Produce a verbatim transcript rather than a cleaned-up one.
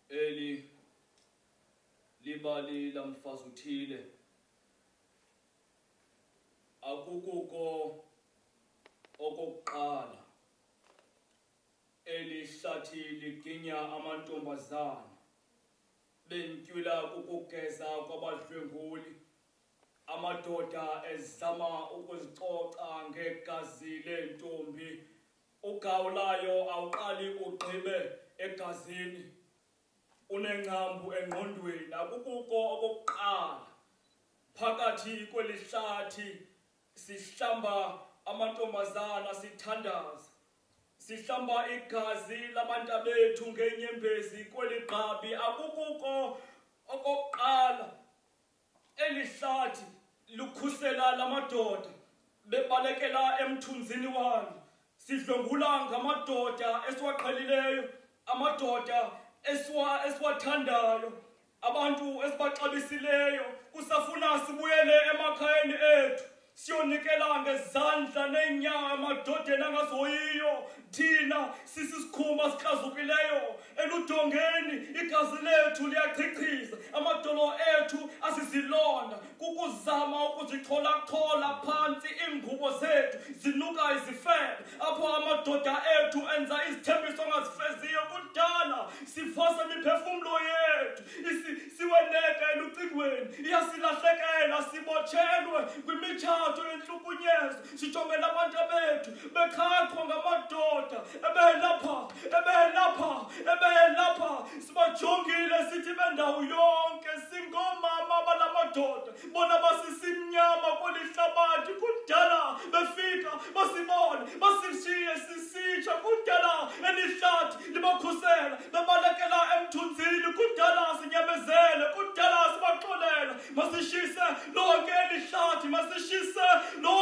eli libali lamfazi uthile akukuko okokuqala eli hlathi liginya amantombazana bentyula ukugeza kwabadlwenguli amadoda ezama ukuzicoca ngegazi lentombi ugawulayo awuqali ugqibe egazini unengcambu engqondweni akukuko okokuqala phakathi kwelihlathi sihlamba amantombazana sithandaza sihlamba igazi labantu bethu ngenyembezi kweligqabi akukuko okokuqala elihlathi lukhusela lamadoda bebalekela emthunzini walo sidlongula ngamadoda esiwaqhelileyo amadoda eswa eswathandayo abantu esibaxabisileyo kusafuna sibuyele emakhayeni ethu siyonikela ngezandla neenyawo amadodeni angazoyiyo thina sisisikhumba sikrazukileyo eludongeni igazi lethu liyachichiza amadolo ethu asizilonda kukuzama ukuzithola-thola phantsi iingubo zethu zinuka izifebe apho amadoda ethu enza izithembiso angazifeziyo kudala sivasa imiphefumlo yethu siweneka elucingweni iyasilahlekela sibotshelwe kwimitshato yentlukunyezo sijongela abantu bethu bekhathwa ngamadoda ebelapha ebelapha ebelapha sibajongile sithi bendawo yonke singomama balamadoda bona basisimnyama kwelihlabathi kudala befika basibone basishiye sisitsha kudala elihlathi libakhusela bebalekela emthunzini kudala sinyamezele kudala sibaxolela masishise lonke elihlathi masishise lonke